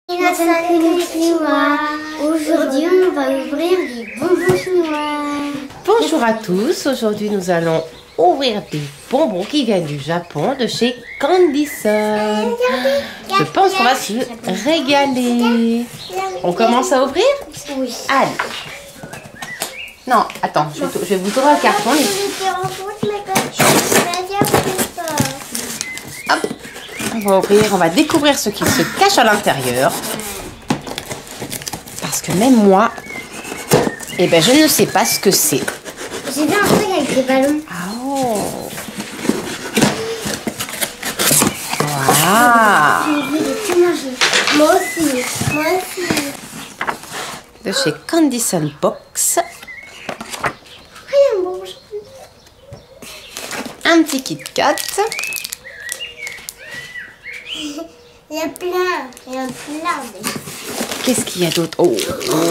Aujourd'hui, on va ouvrir des bonbons chinois. Bonjour à tous, aujourd'hui nous allons ouvrir des bonbons qui viennent du Japon, de chez Candyson. Je pense qu'on va se régaler. On commence à ouvrir? Oui. Allez. Non, attends, je vais vous ouvrir le carton. Hop. On va ouvrir, on va découvrir ce qui se cache à l'intérieur. Parce que même moi, eh ben, je ne sais pas ce que c'est. J'ai vu un truc avec des ballons. Oh. Waouh. J'ai envie de tout manger. Moi aussi. Moi aussi. De chez Candyson Box. Rien, bon. Un petit Kit Kat. Il y a plein. Il y a plein. Qu'est-ce qu'il y a d'autre? Oh.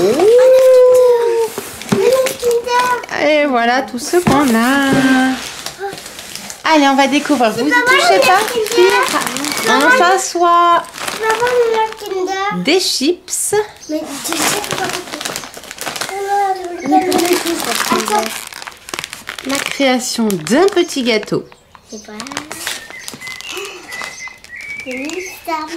Et voilà tout ce qu'on a. Allez, on va découvrir. Vous ne touchez pas? On s'assoit. Des chips. Mais tu sais quoi? La création d'un petit gâteau. C'est pas. C'est mystère.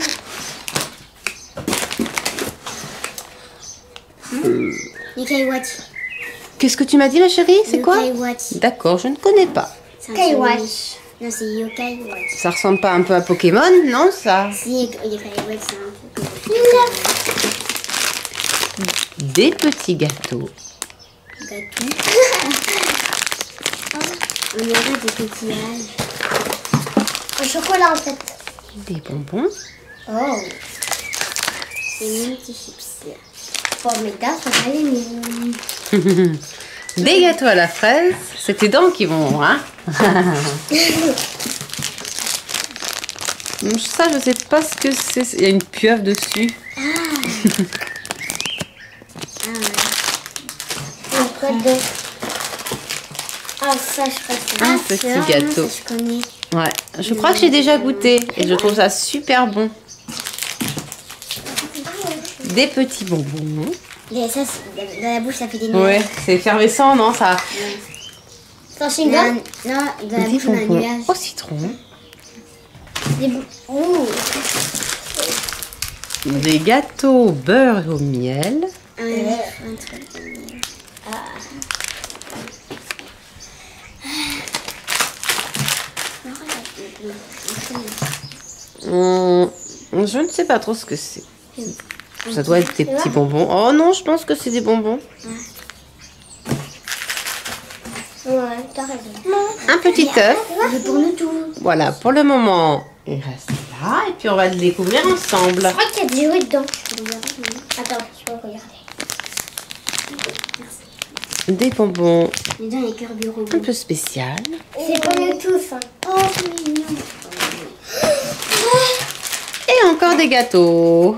Yokai Watch. Qu'est-ce que tu m'as dit, ma chérie? C'est quoi? Yokai Watch. D'accord, je ne connais pas. Yokai Watch. Non, c'est Yokai Watch. Ça ressemble pas un peu à Pokémon, non, ça? Si, Yokai Watch, c'est un peu comme Des petits gâteaux. gâteau. On aurait des coquillages. Au chocolat, en fait. Des bonbons. Oh. C'est mini petits chips. Bon, mes dents sont pas les miennes. Des gâteaux à la fraise. C'est tes dents qui vont, hein? Ça, je sais pas ce que c'est. Il y a une pieuvre dessus. Ah ouais. Quoi d'autre? Ah, ça, je pense que Un petit gâteau. Ça, je connais. Ouais, je crois que j'ai déjà goûté et je trouve ça super bon. Des petits bonbons. Et ça, dans la bouche, ça fait des nuages. Ouais, c'est effervescent, non, ça? C'est un chewing-gum? Non, dans la Des bouche, on a un bonbons nuage. au citron. Des gâteaux au beurre et au miel. Un truc. Je ne sais pas trop ce que c'est. Ça doit être des petits bonbons. Oh non, je pense que c'est des bonbons. Ouais, t'as raison. Un petit œuf. C'est pour nous tous. Voilà, pour le moment, il reste là. Et puis on va le découvrir ensemble. Je crois qu'il y a des jouets dedans. Attends, je peux regarder. Des bonbons Dedans, il y a cœur du robot. un peu spécial. C'est pour nous tous. Hein. Oh, c'est mignon. Et encore des gâteaux.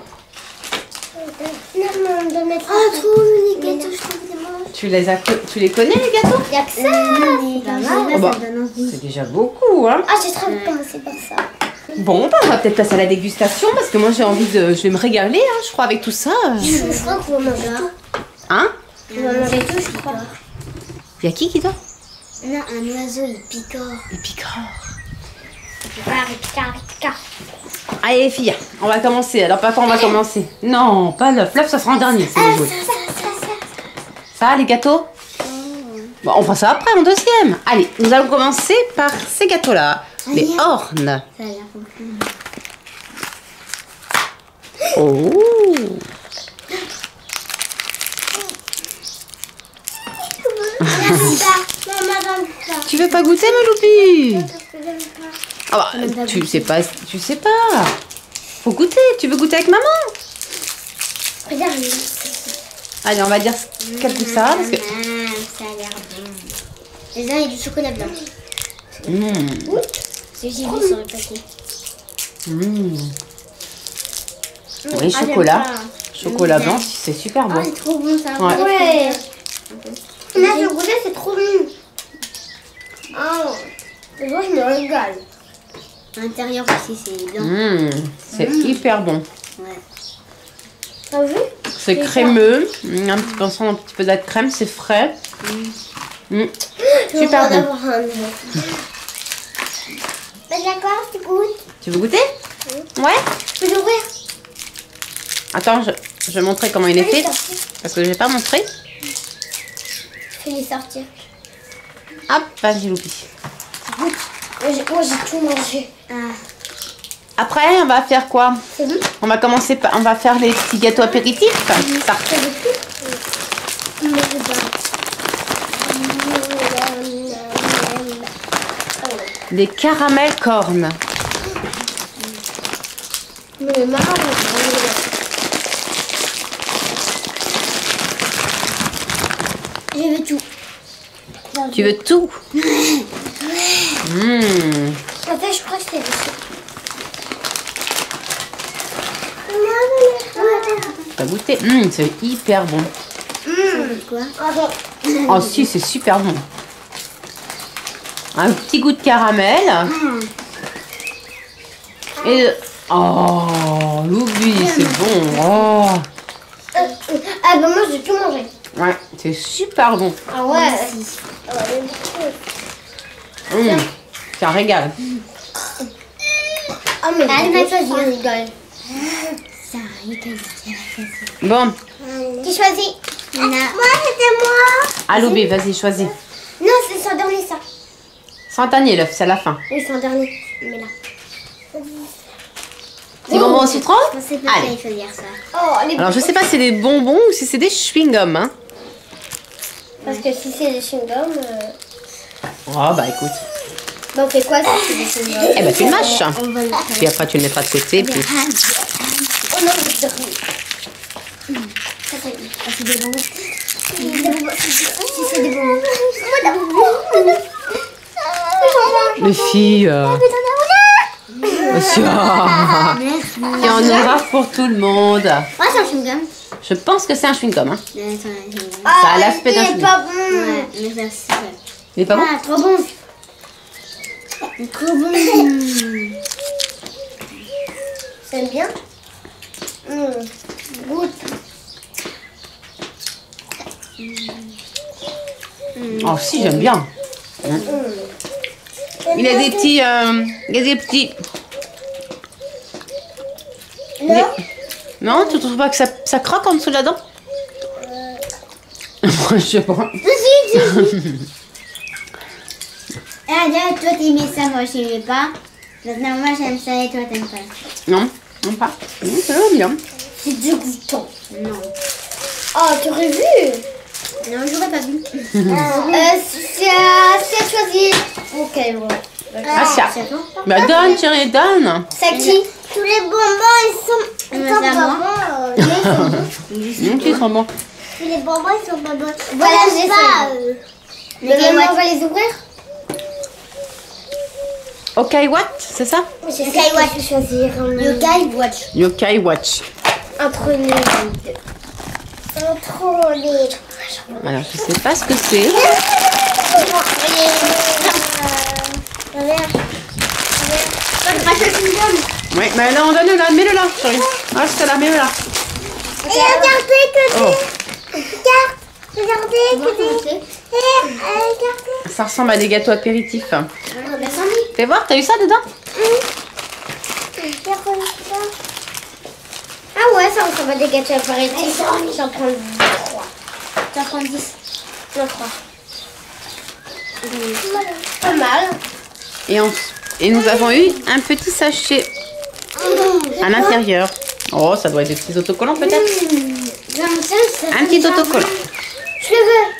Oh, trop les gâteaux, je trouve des moches. Tu les connais, les gâteaux? Il y a que ça. Oh bah, c'est déjà beaucoup, hein. Ah, j'ai trop envie de commencer par ça. Bon, bah, on va peut-être passer à la dégustation parce que moi j'ai envie de... Je vais me régaler, hein, je crois, avec tout ça. Je crois qu'on va manger tout. Hein? On va manger tout, je crois. Il y a qui dort? Non, un oiseau, il picore. Les picoreurs. Il picore. Allez, les filles, on va commencer. Alors, papa, on va commencer. Non, pas l'œuf. L'œuf, ça sera en dernier, c'est les jouets. Ça, les gâteaux? Bon, on fera ça après, en deuxième. Allez, nous allons commencer par ces gâteaux-là. Les Horn. Ça a l'air beaucoup. Oh! Tu veux pas goûter, ma loupie? Ah bah, tu sais pas. Faut goûter. Tu veux goûter avec maman? Regarde. Allez, on va dire quel goût ça a, parce que... Ça a l'air bon. Déjà, il y a du chocolat blanc. C'est j'ai vu sur le paquet. Oui, chocolat. Chocolat blanc, c'est super bon. Ah, c'est trop bon ça. Ouais. Là, je goûtais, c'est trop bon. Oh, moi, je me régale. L'intérieur aussi, c'est blanc. C'est hyper bon. Ouais. T'as vu? C'est crémeux. Un petit peu, on sent un petit peu de la crème, c'est frais. Super bon. D'accord, tu goûtes. Tu veux goûter? Ouais. Je peux l'ouvrir. Attends, je vais montrer comment il est fait. Parce que je vais pas montrer. Je vais les sortir. Hop, vas-y, Loupi. Moi, j'ai tout mangé. Après, on va faire quoi? C'est bon? On va commencer par... On va faire les petits gâteaux apéritifs. Ça. Des caramels cornes. Mais le marron, je veux tout. Tu veux tout? Attends, je crois que c'était dessus. T'as goûté? C'est hyper bon. Quoi? Attends. Oh si, c'est super bon. Un petit goût de caramel. Et... Oh, Loubi, c'est bon. Oh. Ah bah moi, j'ai tout mangé. Ouais, c'est super bon. Ah ouais. Ça régale. Ah mais elle m'a choisi, on rigole. Ça rigole. Bon. Qui choisit? Moi, c'était moi. Ah, Loubi, vas-y, choisis. Non, c'est son dernier, ça. Sans tanier, l'œuf, c'est à la fin. Oui, c'est son dernier. Mais là. Des bonbons au citron? Je pensais pas Allez. qu'il faut dire ça. Oh, les... Alors, je sais pas si c'est des bonbons ou si c'est des chewing-gums. Hein. Parce que si c'est des chewing-gums... Oh, bah écoute. Donc, c'est quoi si c'est des chewing-gums? Eh ben, tu le mâches. On va le faire. Puis après, tu le mettras de côté. Puis... Oh non, c'est des C'est des bonbons. Si c'est des bonbons. Les filles. Monsieur. Il y en aura pour tout le monde. Ouais, c'est un chewing-gum. Je pense que c'est un chewing-gum. Hein. Ouais, c'est un chewing-gum. Ça a l'aspect d'un il est chewing-gum. pas bon. Ouais, mais ça, c'est ça. Il est pas bon? Ah, trop bon. Trop bon. T'aimes bien? Goûte. Oh, si, j'aime bien. Il a des petits... il y a des petits... Non? Non, tu trouves pas que ça croque en dessous de la dent? Moi, je sais pas. Ah, là, toi, t'aimais ça, moi, je n'aimais pas. Maintenant, moi, j'aime ça et toi, t'aimes pas. Non, non pas. C'est bien. C'est dégoûtant. Non. Oh, t'aurais vu? Non, j'aurais pas vu. C'est à choisir. Ok, bon. Ah, ça. Bah, donne, chérie, donne. C'est qui? Tous les bonbons, ils sont pas bons. Ils sont bons. Tous les bonbons, ils sont pas bons. Voilà, j'ai ça. On va les ouvrir? Ok, what? C'est ça? J'ai Yokai Watch choisir. Yokai Watch. Yokai Watch. Entre les deux. Entre les... Alors, je sais pas ce que c'est. Oui, mais là, on donne là. Mets-le là, chérie. Ah, c'est là, mets-le là. Et regardez que Oh. Regardez que regardez. Ça ressemble à des gâteaux apéritifs. Regardez. Fais voir, t'as eu ça dedans? Ah ouais, ça ressemble à des gâteaux apéritifs. J'en prends 3. J'en prends 10. Non, 3. Pas mal. Et nous avons eu un petit sachet à l'intérieur. Oh, ça doit être des petits autocollants peut-être. Un petit autocollant. Je le veux.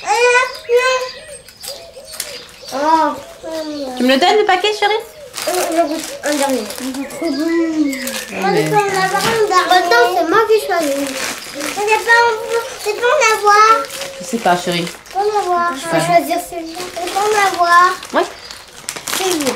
Oh. Tu me le donnes le paquet, chérie? Je goûte un dernier. Trop bon. mais- Maintenant, c'est moi qui choisis. C'est pas en avoir. Je sais pas, chérie. Pas en avoir. Je vais Ouais. choisir celui-là. C'est pas en avoir. Ouais. Celui-là.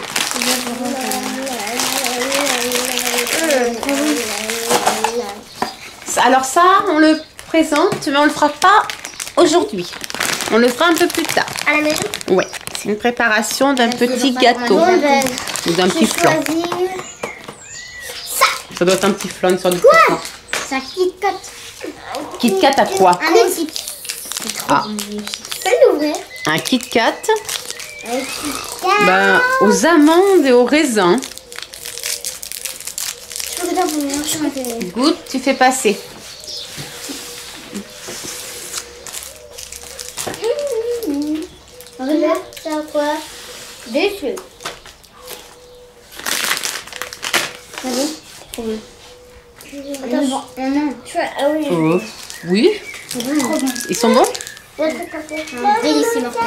Alors ça, on le présente, mais on le fera pas aujourd'hui. On le fera un peu plus tard. À la maison. Ouais. C'est une préparation d'un petit gâteau ou d'un petit flan. Choisis. Ça doit être un petit flan, une sorte de petit flan. C'est un Kit Kat. Kit Kat à quoi? Un des chips. C'est trop Ah. bon, les chips. Tu peux l'ouvrir? Un Kit Kat Un Kit Kat. ben, aux amandes et aux raisins. Je peux goûter pour moi, je m'intéresse. Goûte, tu fais passer. Regarde, c'est à quoi? Des cheveux. Allez, trop bon. Attends, Non, ah oui. Oh. Oui, c'est bon, trop bon. ils sont bons? Délicieux mortel.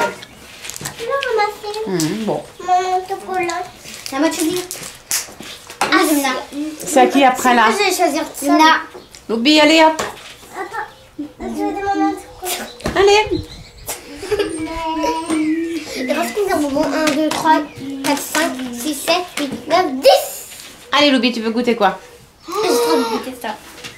Bon. Mon chocolat. C'est à moi de choisir. Ah, Luna. C'est à qui après là? Moi, je vais choisir ça. Luna. Loubi, allez hop. Attends, je vais demander un chocolat. Allez. Il reste combien de bonbons? 1, 2, 3, 4, 5, 6, 7, 8, 9, 10. Allez Loubi, tu veux goûter quoi? J'ai trop envie de goûter ça.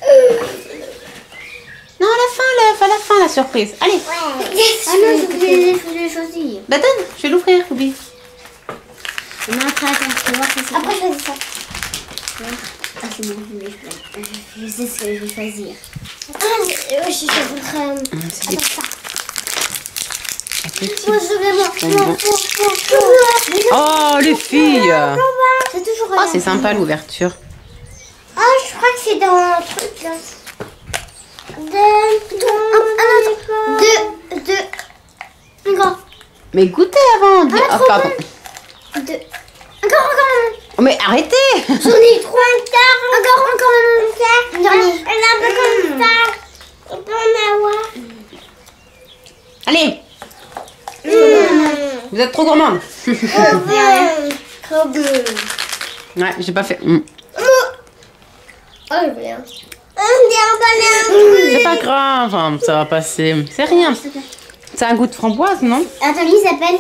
Non, à la fin, la surprise. Allez. Ah non, je voulais choisir. Bah donne, je vais l'ouvrir Loubi. Non, après, attends, je vais voir si c'est Après, je choisis ça. Ah, c'est bon, je sais ce que je vais choisir. Ah, je suis crème. C'est des Attends, ça. petits Moi, je vais bonbons. Oh les filles. C'est toujours Oh, c'est sympa l'ouverture. Ah, je crois que c'est dans un truc là. Deux. Encore. Mais goûtez avant. Ah, Oh, trop pardon. Deux. Encore. Oh, mais arrêtez. J'en ai trois. Encore un dernier. Elle a un peu comme ça. On peut en avoir. Allez. Vous êtes trop gourmande. Trop bleu. Ouais, j'ai pas fait. Oh, je voulais un. C'est pas grave, hein, ça va passer. C'est rien. C'est un goût de framboise, non? Attends, lui, il s'appelle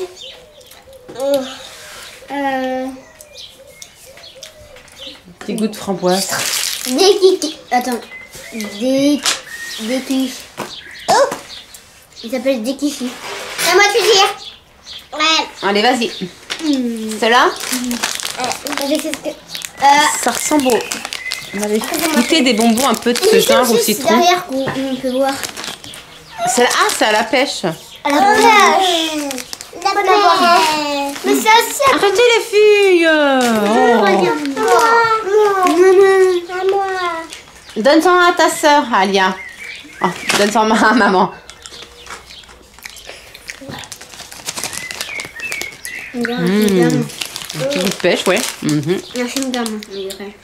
Petit goût de framboise. des kiki. Attends. Des quiches. Oh, il s'appelle des kichis. À moi de dire. Ouais. Allez, vas-y. Celle-là, Avec ce que. ça ressemble au... On avait goûté des bonbons un peu de ce genre au citron. Derrière qu'on peut voir. Celle-là, ah, c'est à la pêche. À la pêche. Mais c'est aussi à Arrêtez les filles. Oh. moi. Donne-en à ta sœur, Alia. Oh, donne-en à maman. Un petit goût de pêche, ouais. Merci, madame. On dirait.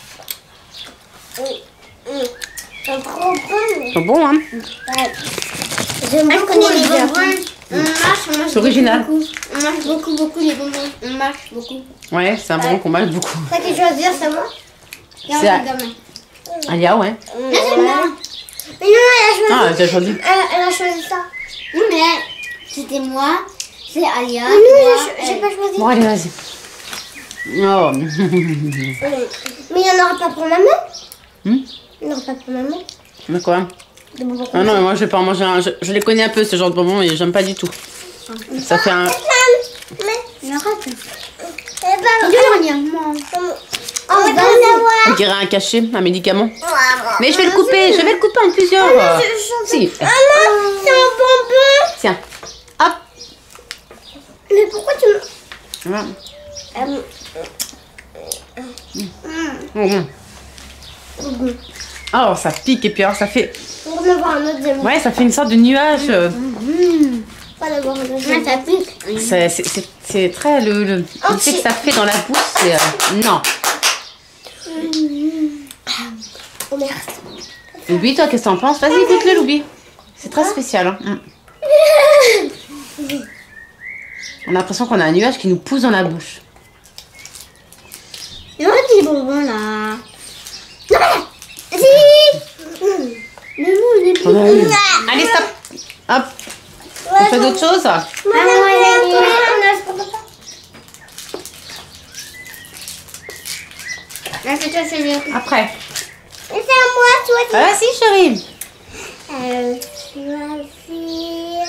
C'est trop bon. Ils sont bons, hein. Ouais. J'aime Je beaucoup connais les les bonbons. bonbons. On mange C'est original. beaucoup. On mange beaucoup les bonbons. On mange beaucoup. Ouais, c'est un bonbon qu'on mange beaucoup. Ça que choisir, c'est moi. C'est à- Alia, ouais. Mais non, elle Ah, a choisi. j'ai choisi. Elle a choisi ça. Non, mais c'était moi. C'est Alia. Mais non, j'ai pas choisi. Bon, allez, vas-y. Oh. Mais il n'y en aura pas pour maman. Hmm? Il n'y en aura pas pour maman. Mais quoi? Des bonbons Ah non, mais moi je vais pas en manger un. Je les connais un peu ce genre de bonbons et j'aime pas du tout. Ça fait un. Mais Mais arrête. c'est pas Dernièrement. On va en avoir. On dirait un cachet, un médicament. Mais je vais le couper, je vais le couper en plusieurs. Si. Maman, c'est un bonbon. Tiens. Hop. Mais pourquoi tu me... Voilà. Oh, ça pique et puis alors ça fait. On va en avoir un autre deuxième. Ouais, ça fait une sorte de nuage. Pas d'avoir un deuxième. Ouais, ça pique. C'est très. Le l'effet que ça fait dans la bouche, c'est. Non. Oh merde. Loubi, toi, qu'est-ce que t'en penses? Vas-y, goûte-le, Loubi. C'est très spécial. Hein. On a l'impression qu'on a un nuage qui nous pousse dans la bouche. Il y aura des bonbons là. Mais nous, on est plus. Allez, stop. Hop. On fait d'autres choses? Là, c'est toi, c'est bien. Après. C'est à moi, toi. Ah, vas-y, chérie. Choisir.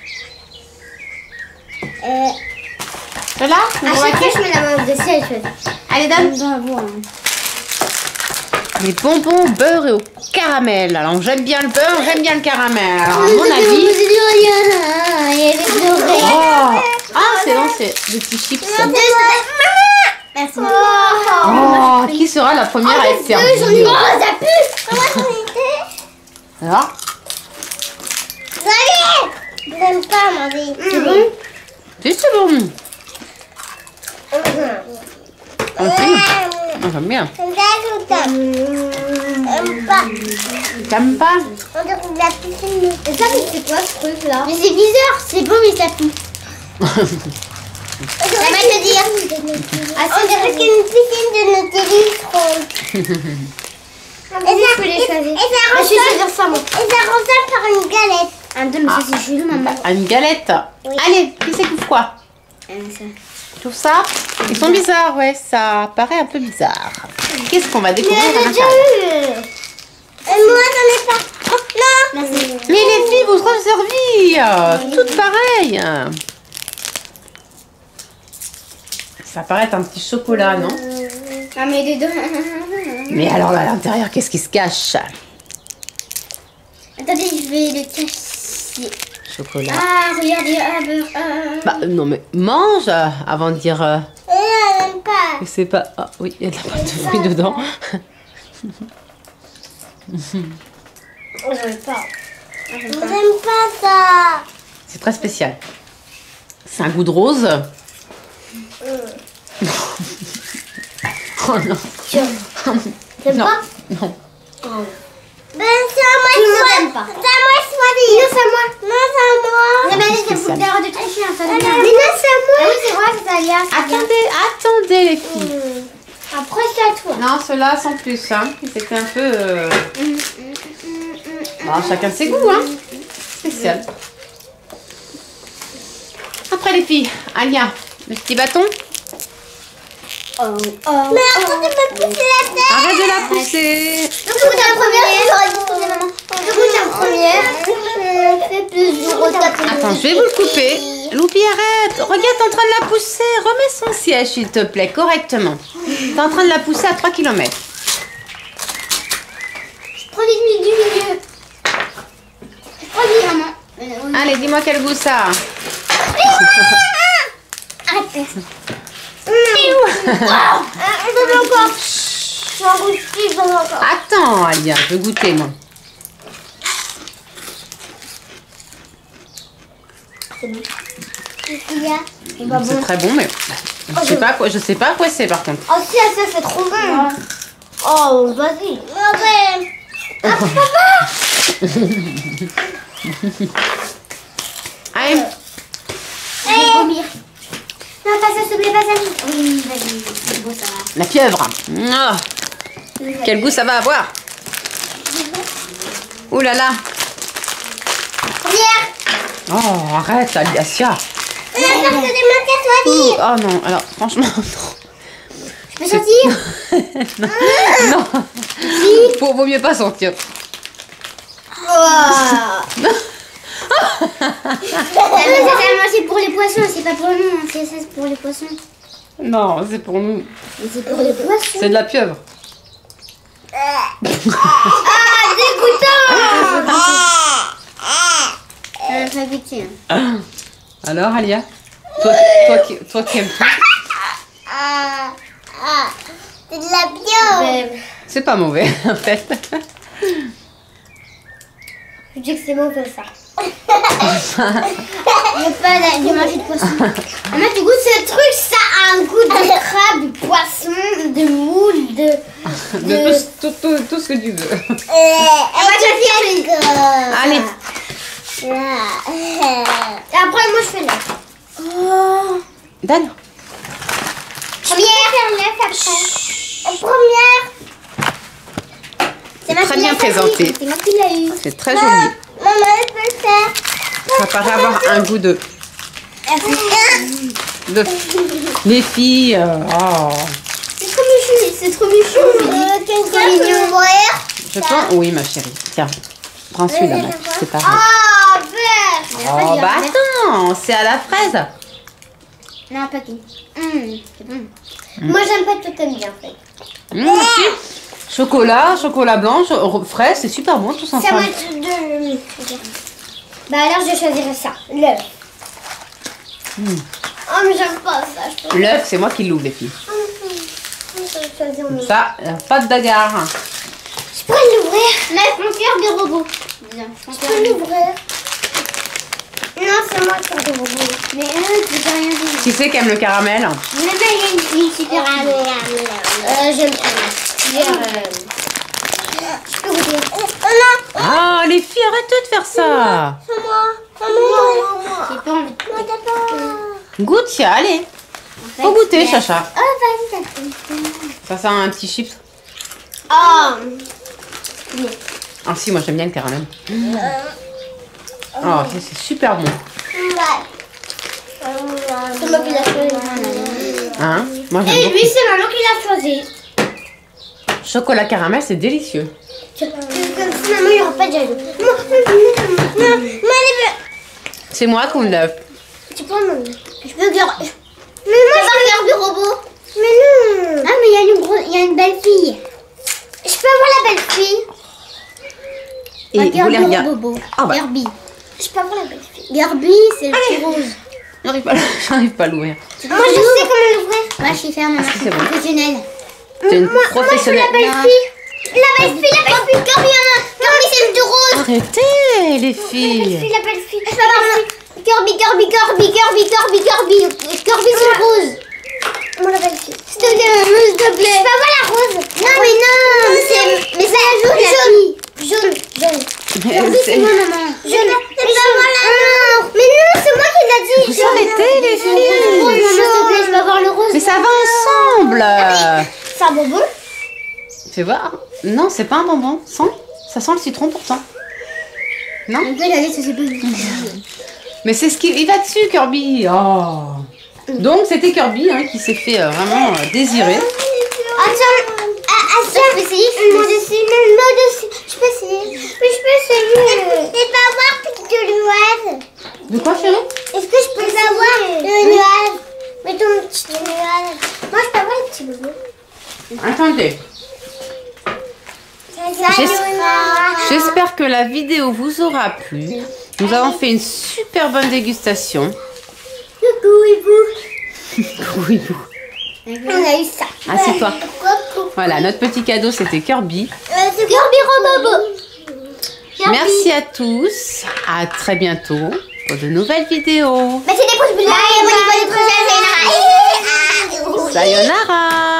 Celle-là? À chaque fois, je mets la main dessus, elle choisit. Allez, donne. On doit voir. Les bonbons beurre et au caramel. Alors j'aime bien le beurre, j'aime bien le caramel. Alors à mon avis... Oh. Ah c'est bon, c'est des petits chips. Merci. Oh, qui sera la première à être servie? Ça pue. Alors J'aime pas manger. C'est bon? si, c'est bon. J'aime bien. J'aime pas. T'aimes pas? On dirait de la piscine. Et ça, c'est quoi ce truc là? Mais c'est bizarre, c'est bon mais ça pue. Ça va te dire. On dirait qu'une piscine de Nautilus ronde. Et ça ressemble par une galette. Ah, mais ça c'est chelou, maman. Ah, une galette. Oui. Allez, qui c'est qui ouvre quoi? Ça. Tout ça? Ils sont bizarres, ouais, ça paraît un peu bizarre. Qu'est-ce qu'on va découvrir à J'ai déjà l'intérieur? eu. Moi, j'en ai pas. Oh, non. Merci. Mais les filles, vous serez servies, toutes pareilles. Ça paraît être un petit chocolat, non? Ah mais dedans. Mais alors là, à l'intérieur, qu'est-ce qui se cache? Attendez, je vais le cacher. Chocolat. Ah, regardez, ah, beurre. Bah non mais mange avant de dire J'aime pas. que c'est pas... Ah oui, il y a de la pâte de fruits dedans. J'aime pas. J'aime pas ça. C'est très spécial. C'est un goût de rose. Oh non. T'aimes Non, pas? non. Ben, c'est à moi Tout le monde de aime pas. C'est à moi de choisir. Non, c'est à moi. Non, c'est à moi. Ah, mais allez, c'est c'est ça. pour l'heure de tricher, hein, ça Mais devient. non, c'est à moi. Ah oui, c'est vrai, c'est Alia. Attendez les filles. Après, c'est à toi. Non, ceux-là sans plus. Hein. C'était un peu... Bon, chacun ses goûts. Hein. Spécial. Après les filles, Alia, le petit bâton. Mais attendez, me pousser la tête. Arrête de la pousser. Donc, je goûte la première. J'aurais dû pousser maman. Je goûte la première. Fais plus de rose. Attends, je vais vous le couper. Loupi, arrête. Regarde, t'es en train de la pousser. Remets son siège, s'il te plaît, correctement. T'es en train de la pousser à 3 km. Je prends du milieu. Je prends du maman. Allez, dis-moi quel goût ça a. Arrête. Donne encore. J'en goûte plus, donne encore. Attends, Alia, je veux goûter, moi. Il y a. C'est très bon, mais je sais pas à quoi, c'est par contre. Oh, si, ça c'est trop bon. Oh, vas-y. Ouais. Ah, papa. Allez, Je vais vomir. Non, pas ça, s'il te plaît, pas ça. Oui, vas-y, c'est beau, ça va. la pieuvre. Ah, quel goût ça va avoir. Ouh là là. Première. Oh, arrête, Alicia. On a peur que des mains qu'à Ouh, choisir. oh non, alors franchement, non. Je peux sortir? Non. Vaut mieux pas sortir. C'est pour les poissons, c'est pas pour nous, hein, c'est pour les poissons. Non, c'est pour nous. Mais c'est pour les poissons. C'est de la pieuvre. Ça va goûter. Hein. Alors, Alia, toi qui aimes tout, C'est de la pieuvre. c'est pas mauvais en fait. Je dis que c'est mauvais ça. Je veux pas de manger de poisson. Maman, tu goûtes ce truc, ça a un goût de crabe, de poisson, de moule, De tout ce que tu veux. Allez. Et après, moi, je fais là. Dan. Première. Première. C'est moi Très qui bien l'ai présenté. fait. C'est moi qui l'ai eu. C'est très joli. Maman, elle peut le faire. Ça paraît avoir un goût de... Les filles. Oh. C'est trop mignon, c'est trop mignon. Quelqu'un peut l'ouvrir. Je pense... Oui, ma chérie. Tiens. Prends celui-là, Max, c'est pareil. Ah, vert. Oh, bah attends, c'est à la fraise. Non, pas qui. C'est bon. Moi, j'aime pas tout, t'aimes bien, en fait. Si. Chocolat blanc, frais, c'est super bon tout C'est à ensemble. moi de... Bah alors je choisirais ça, l'œuf. Oh mais j'aime pas ça. Je peux... L'œuf, c'est moi qui l'ouvre les filles. Je vais choisir mon... Ça, pas de bagarre. Je peux l'ouvrir. Mais mon cœur de robot. Je peux l'ouvrir. Non, c'est moi qui ai l'ouvrir. Mais tu peux rien dire. Qui c'est qui aime le caramel? Mais il y a une super J'aime pas. Je peux goûter. Oh non. Ah, les filles, arrêtez de faire ça. C'est moi. J'ai pas envie. Moi d'abord. Goûte, tiens, allez. En Faut goûter, Chacha. Oh, vas-y, t'as Ça sent un petit chips. Oh. Ah si, moi j'aime bien le caramel. Oh, ça, c'est super bon. C'est moi qui l'a choisi. Hein? Moi Et j'aime beaucoup. lui, c'est maman qui l'a choisi. Chocolat caramel, c'est délicieux. Comme ça, maman, il n'y aura pas de jaloux. Moi, C'est moi qu'on l'œuf. tu peux maman. Je peux garder. Mais moi, je peux garder robot. Mais non. Ah, mais il y a une belle fille. Je peux avoir la belle fille. Et vous les regardez. Bobo. Ah bah. Garbi. Je peux avoir la belle fille. Garbi, c'est le petit rose. J'arrive pas à l'ouvrir. Moi, je sais comment l'ouvrir. Moi, je sais faire ma c'est bon. professionnelle. T'es une Moi, je professionnelle. veux la belle fille. La belle fille, la belle fille. Garbi, c'est le tout rose. Arrêtez les La belle filles. fille, la belle fille. Je peux avoir Garbi, c'est le rose. Moi, la belle fille. S'il te plaît. Je peux avoir la rose. Non, mais non. Mais c'est la jaune, la fille. Jaune. C'est moi, maman. Je ne peux pas avoir la rose. Mais non, c'est moi qui l'a dit. Vous arrêtez les filles. Maman, s'il te plaît, je peux avoir le rose. Mais ça va ensemble. C'est un bonbon. Fais voir. Non, c'est pas un bonbon. Ça sent le citron pourtant. Non? Un peu la laisse, c'est pas une Mais c'est ce qui... Il va dessus, Kirby. Oh. Donc, c'était Kirby hein, qui s'est fait vraiment désirer. Attends, je peux essayer. Moi aussi. Je peux essayer. Mais je peux essayer. Et pas avoir petite nuage. De quoi, chérie? Est-ce que je peux avoir le nuage? Mets ton petit nuage. Moi, je peux avoir le petit bonbon. Attendez. J'espère que la vidéo vous aura plu. Nous avons fait une super bonne dégustation. Oui, vous. On a eu ça. Assieds-toi. Voilà, notre petit cadeau, c'était Kirby. C'est Kirby Robobo. Merci à tous. À très bientôt pour de nouvelles vidéos. Mettez des pouces bleus. Bye. Sayonara.